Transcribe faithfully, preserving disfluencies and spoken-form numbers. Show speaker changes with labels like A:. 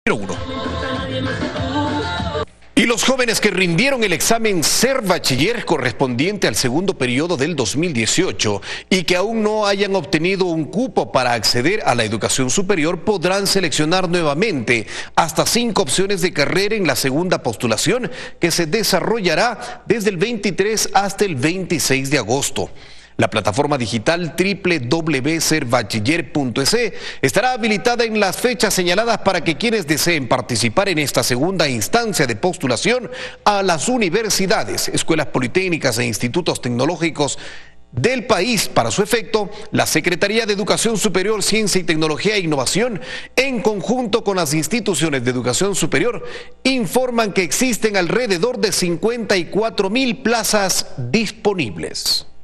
A: uno. Y los jóvenes que rindieron el examen Ser Bachiller correspondiente al segundo periodo del dos mil dieciocho y que aún no hayan obtenido un cupo para acceder a la educación superior podrán seleccionar nuevamente hasta cinco opciones de carrera en la segunda postulación que se desarrollará desde el veintitrés hasta el veintiséis de agosto. La plataforma digital doble u doble u doble u punto ser bachiller punto es estará habilitada en las fechas señaladas para que quienes deseen participar en esta segunda instancia de postulación a las universidades, escuelas politécnicas e institutos tecnológicos del país. Para su efecto, la Secretaría de Educación Superior, Ciencia y Tecnología e Innovación, en conjunto con las instituciones de educación superior, informan que existen alrededor de cincuenta y cuatro mil plazas disponibles.